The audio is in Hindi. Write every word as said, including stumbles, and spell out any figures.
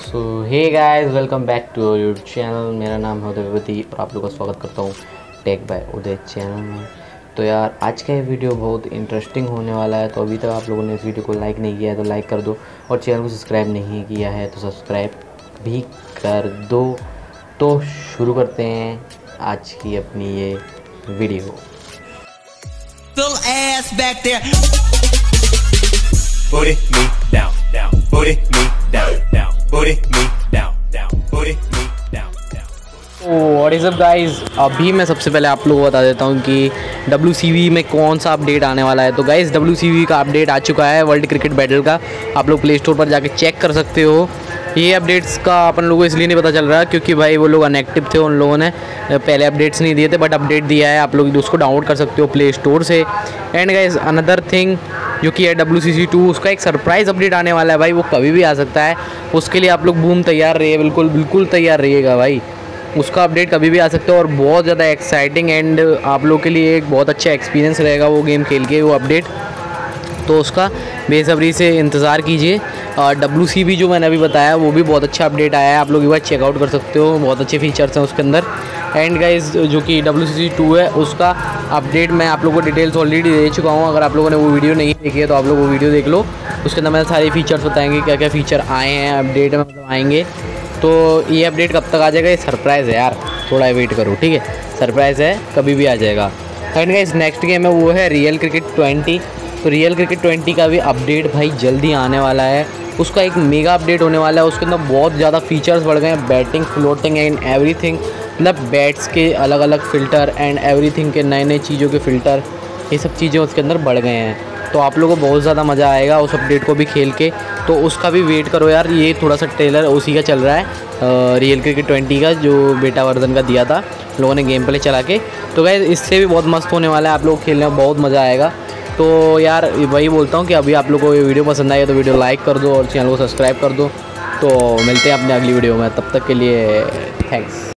So hey guys, welcome back to YouTube channel. मेरा नाम है उदय और आप लोगों का स्वागत करता हूँ टेक बाय उदय चैनल में। तो यार आज का ये वीडियो बहुत इंटरेस्टिंग होने वाला है। तो अभी तक आप लोगों ने इस वीडियो को लाइक नहीं किया है तो लाइक कर दो, और चैनल को सब्सक्राइब नहीं किया है तो सब्सक्राइब भी कर दो। तो शुरू करते हैं आज की अपनी ये video. Little ass back there. Put it me down, down. Put it me down, down. Put it me down, down. Put it me down, down. What is up guys, अभी मैं सबसे पहले आप लोगों को बता देता हूँ कि डब्ल्यू सी वी में कौन सा अपडेट आने वाला है। तो गाइज़ डब्ल्यू सी वी का अपडेट आ चुका है, वर्ल्ड क्रिकेट बैटल का। आप लोग प्ले स्टोर पर जाके चेक कर सकते हो। ये अपडेट्स का अपन लोगों को इसलिए नहीं पता चल रहा क्योंकि भाई वो लोग अनएक्टिव थे, उन लोगों ने पहले अपडेट्स नहीं दिए थे, बट अपडेट दिया है। आप लोग उसको डाउनलोड कर सकते हो प्ले स्टोर से। एंड गाइज़ अनदर थिंग जो कि है डब्ल्यू सी सी टू, उसका एक सरप्राइज़ अपडेट आने वाला है भाई, वो कभी भी आ सकता है। उसके लिए आप लोग बूम तैयार रहिए, बिल्कुल बिल्कुल तैयार रहिएगा भाई। उसका अपडेट कभी भी आ सकता है और बहुत ज़्यादा एक्साइटिंग एंड आप लोग के लिए एक बहुत अच्छा एक्सपीरियंस रहेगा वो गेम खेल के वो अपडेट। तो उसका बेसब्री से इंतज़ार कीजिए। और डब्ल्यू सी बी जो मैंने अभी बताया वो भी बहुत अच्छा अपडेट आया है, आप लोग एक बार चेकआउट कर सकते हो, बहुत अच्छे फीचर्स हैं उसके अंदर। एंड गाइस जो कि डब्ल्यू सी सी टू है उसका अपडेट मैं आप लोगों को डिटेल्स ऑलरेडी दे चुका हूँ। अगर आप लोगों ने वो वीडियो नहीं देखी है तो आप लोग वो वीडियो देख लो, उसके अंदर मैंने सारे फीचर्स बताएंगे क्या क्या फ़ीचर आए हैं अपडेट में, मतलब आएंगे। तो ये अपडेट कब तक आ जाएगा, ये सरप्राइज़ है यार, थोड़ा वेट करो, ठीक है। सरप्राइज़ है, कभी भी आ जाएगा। एंड गाइस नेक्स्ट गेम है वो है रियल क्रिकेट ट्वेंटी। तो रियल क्रिकेट ट्वेंटी का भी अपडेट भाई जल्दी आने वाला है। उसका एक मेगा अपडेट होने वाला है, उसके अंदर बहुत ज़्यादा फीचर्स बढ़ गए हैं, बैटिंग, फ्लोटिंग एंड एवरीथिंग। मतलब बैट्स के अलग अलग फ़िल्टर एंड एवरीथिंग के नए नए चीज़ों के फ़िल्टर, ये सब चीज़ें उसके अंदर बढ़ गए हैं। तो आप लोगों को बहुत ज़्यादा मज़ा आएगा उस अपडेट को भी खेल के। तो उसका भी वेट करो यार, ये थोड़ा सा ट्रेलर उसी का चल रहा है, रियल क्रिकेट ट्वेंटी का जो बेटा वर्जन का दिया था लोगों ने गेम प्ले चला के। तो गाइस इससे भी बहुत मस्त होने वाला है, आप लोग खेलने में बहुत मज़ा आएगा। तो यार वही बोलता हूँ कि अभी आप लोगों को ये वीडियो पसंद आई है तो वीडियो लाइक कर दो और चैनल को सब्सक्राइब कर दो। तो मिलते हैं अपने अगली वीडियो में, तब तक के लिए थैंक्स।